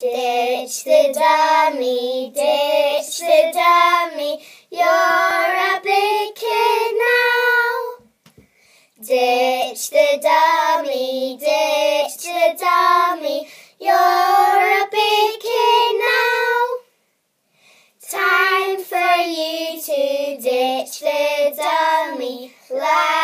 Ditch the dummy, ditch the dummy, you're a big kid now. Ditch the dummy, ditch the dummy, you're a big kid now. Time for you to ditch the dummy.